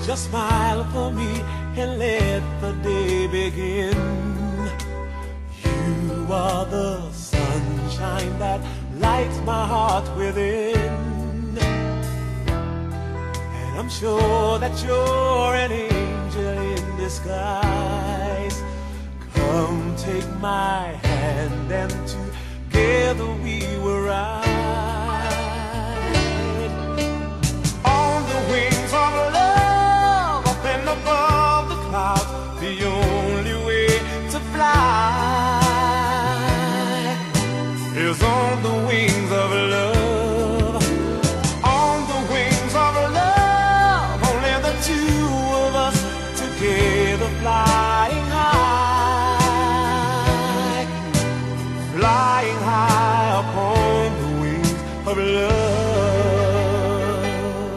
Just smile for me and let the day begin. You are the sunshine that lights my heart within. And I'm sure that you're an angel in disguise. Come take my hand and together we will ride on the wings of love, up and above the clouds. The only way to fly is on the wings of love. On the wings of love, only the two of us together, flying high, flying high upon the wings of love.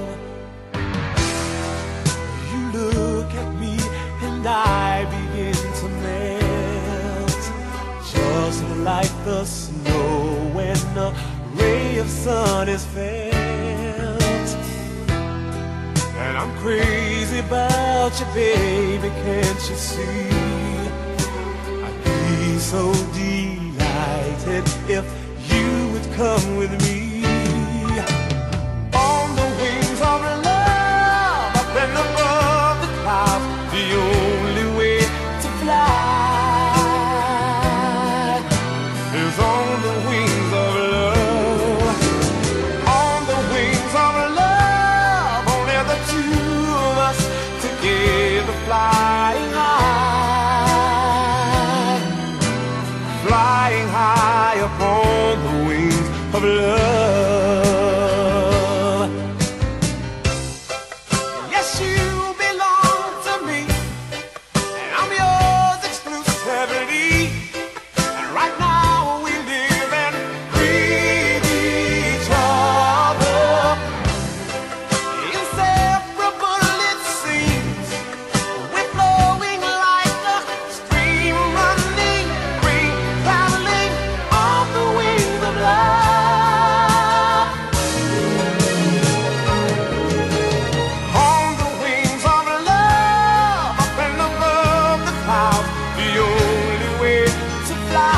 You look at me and I begin to melt, just like the snow when a ray of sun is felt. And I'm crazy about you, baby, can't you see? I'd be so delighted if you would come with me. On the wings of love, up and above the clouds, the only way to fly is on the wings of love. On the wings of love, only the two of us together, flying high, flying high upon the wings of love. Yes, you belong to me, and I'm yours exclusively. And right now we live and breathe each other, inseparable it seems. We're flowing like a stream, running, free, traveling on the wings of love. On the wings of love, up and above the clouds, the only way to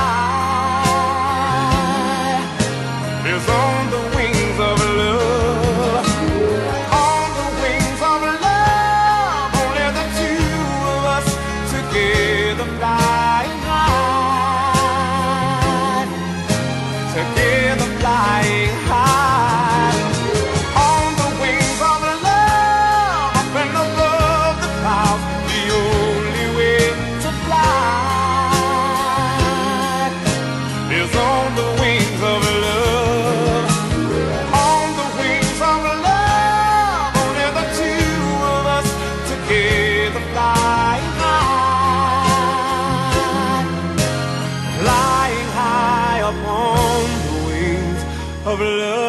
fly is on the wings of love. On the wings of love, only the two of us together, flying high, together, flying high. On the wings of love, up and above the clouds, the only way to fly is on the wings of love. On the wings of love, only the two of us together, flying high upon the wings of love.